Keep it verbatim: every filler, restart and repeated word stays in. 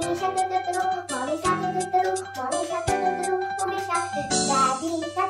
Mommy shark, do do do do. Mommy shark, do do do do. Mommy shark, do do do do. Mommy shark, daddy shark.